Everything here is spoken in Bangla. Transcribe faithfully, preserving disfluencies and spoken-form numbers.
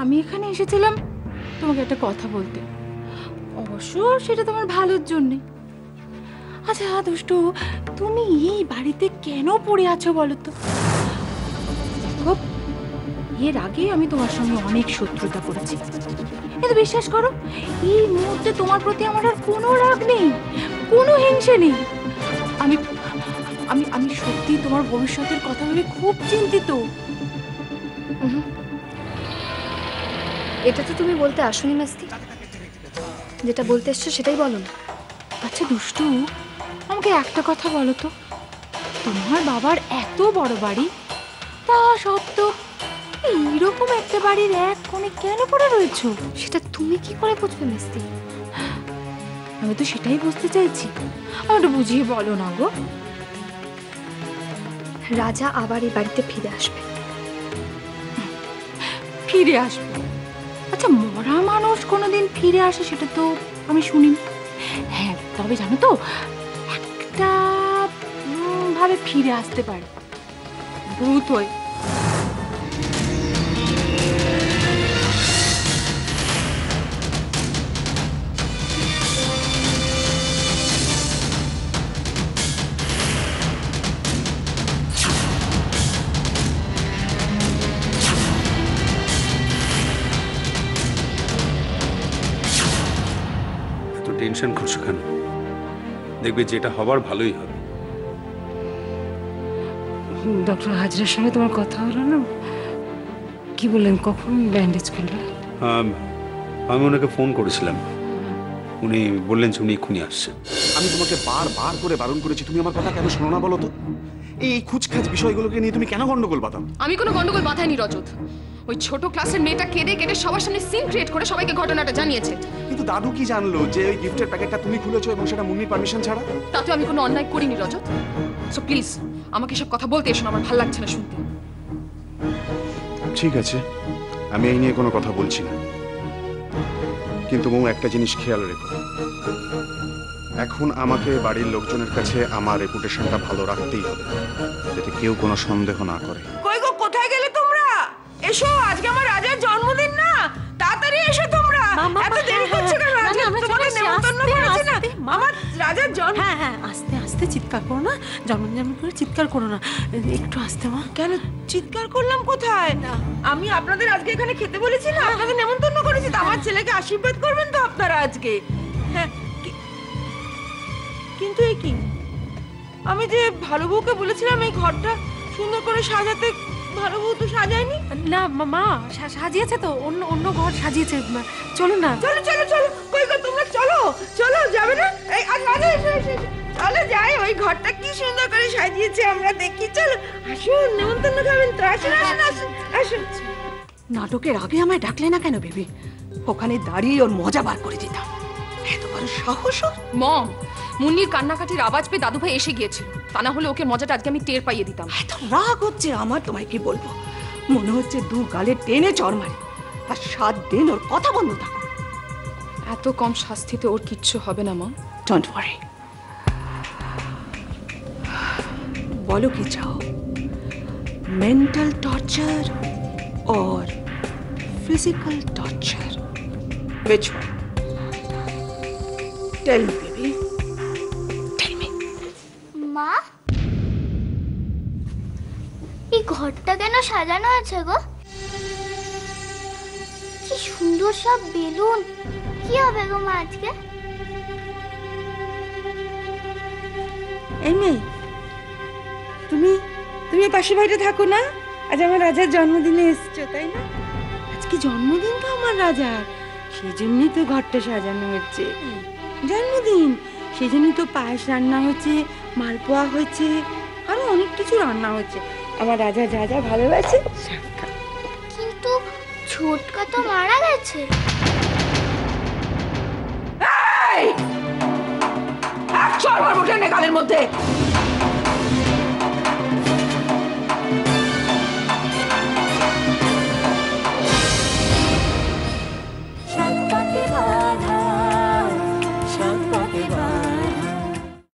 আমি এখানে এসেছিলাম তোমাকে একটা কথা বলতে, অবশ্য সেটা তোমার ভালোর জন্যে। আচ্ছা দুষ্টু, তুমি এই বাড়িতে কেন পড়ে আছো বলো তো? এর আগে আমি তোমার সঙ্গে অনেক শত্রুতা করেছি, কিন্তু বিশ্বাস করো এই মুহূর্তে তোমার প্রতি আমার আর কোনো রাগ নেই, কোনো হিংসে নেই। আমি আমি আমি সত্যি তোমার ভবিষ্যতের কথা ভেবে খুব চিন্তিত। এটা তো তুমি বলতে আসোনি মাস্তি, যেটা বলতে এসছো সেটাই বলো না। আচ্ছা দুষ্টু, আমাকে একটা কথা বলো তো, তোমার বাবার এত বড় বাড়ি, তা সত্ত্বেও এইরকম একটা বাড়ির এক কোণে কেন পড়ে রয়েছো? সেটা তুমি কি করে বুঝবে মাস্তি? আমি তো সেটাই বুঝতে চাইছি, আমাকে বুঝিয়ে বলো না গো। রাজা আবার এই বাড়িতে ফিরে আসবে। ফিরে আসবে? আচ্ছা মরা মানুষ কোনোদিন ফিরে আসে সেটা তো আমি শুনি। হ্যাঁ তবে জানো তো, একটা ভাবে ফিরে আসতে পারে, ভূত হয়ে। টেনশন করছো কেন? দেখবে যেটা হবার ভালোই হবে। ডক্টর হাজরার সঙ্গে তোমার কথা হলো না? কি বললেন, কখন ব্যান্ডেজ করবে? আমি ওনাকে ফোন করেছিলাম, উনি বললেন যে উনি এক্ষুনি আসছেন। আমি তোমাকে বারবার করে বারণ করেছি, তুমি আমার কথা কেন শোনো না বলো তো? এই খুচখাচ বিষয়গুলোকে নিয়ে তুমি কেন গন্ডগোল বাঁধাও? আমি কোনো গন্ডগোল বাঁধাইনি রজত। ওই ছোট ক্লাসের মেয়েটা কেঁদে কেটে সবার সামনে সিন ক্রিয়েট করে সবাইকে ঘটনাটা জানিয়েছে। কিন্তু দাদু কি জানলো যে ওই গিফটের প্যাকেটটা তুমি খুলেছো এবং সেটা মুন্নির পারমিশন ছাড়া? তাতে আমি কোনো অন্যায় করিনি রজত। সো প্লিজ আমাকে সব কথা বলতে এসো, আমার ভালো লাগছে না শুনতে। ঠিক আছে, আমি এই নিয়ে কোনো কথা বলছি না, কিন্তু মৌ একটা জিনিস খেয়াল রেখো, এখন আমাকে বাড়ির লোকজনের কাছে আমার রেপুটেশনটা ভালো রাখতেই হবে, যাতে কেউ কোনো সন্দেহ না করে। কই গো, কোথায় গেলে তোমরা? এসো, আজকে আমার রাজার জন্মদিন না, তাড়াতাড়ি এসো তোমরা। এত দেরি করছো কেন? আজকে তোমাকে নেমন্তন্ন করেছি না, আমার রাজার জন্ম। হ্যাঁ হ্যাঁ, আস্তে আস্তে চিৎকার করো না, জন্মদিন জন্ম করে চিৎকার করো না, একটু আস্তে। মা কেন চিৎকার করলাম কোথায়? আমি আপনাদের আজকে এখানে খেতে বলেছি না, আপনাদের নেমন্তন্ন করেছি তো, আমার ছেলেকে আশীর্বাদ করবেন তো আপনারা আজকে। হ্যাঁ কিন্তু এ কি, আমি যে ভালো বউকে বলেছিলাম এই ঘরটা সুন্দর করে সাজাতে, ভালো বউ তো সাজায়নি। না মা, সাজিয়েছে তো, অন্য অন্য ঘর সাজিয়েছে। চলো না, চলো চলো চলো। কই গো তোমরা, চলো চলো, যাবে না? এই রাজা এসো এসো, চলো যাই, ওই ঘরটা কি সুন্দর করে সাজিয়েছে আমরা দেখি। চলো আসুন, নেমন্তন্ন খাবেন তো, আসুন আসুন আসুন আসুন। নাটকের আগে আমায় ডাকলে না কেন বেবি? ওখানে দাঁড়িয়ে ওর মজা বার করে দিতাম। এত বড় সাহস! মম, মুন্নির কান্নাকাটির আওয়াজ পেয়ে দাদু ভাই এসে গিয়েছিল, তা না হলে ওকে মজাটা আজকে আমি টের পাইয়ে দিতাম। এত রাগ হচ্ছে আমার, তোমায় কি বলবো, মনে হচ্ছে দু গালে টেনে চড় মারি, আর সাত দিন ওর কথা বন্ধ থাকো। এত কম শাস্তিতে ওর কিচ্ছু হবে না মা। Don't worry. বলো কি চাও, মেন্টাল টর্চার और physical torture? Which one? Tell me, baby. Tell me. মা, এই ঘরটা কেন সাজানো আছে গো? কি সুন্দর সব বেলুন। কি হবে গো মা আজকে? এই মেয়ে, তুমি তুমি পাশে বাড়িতে থাকো না, আজ আমার রাজার জন্মদিনে এসছো তাই না? আজকে জন্মদিন তো আমার রাজার, সেই জন্যই তো ঘরটা সাজানো হচ্ছে। জন্মদিন সেই জন্যই তো পায়েস রান্না হচ্ছে, মালপোয়া হয়েছে, আরো অনেক কিছু রান্না হচ্ছে। আমার রাজা যা যা ভালোবাসে। কিন্তু ছোটকা তো মারা গেছে। এই এক চড় মারবো ট্রেনে গালের মধ্যে।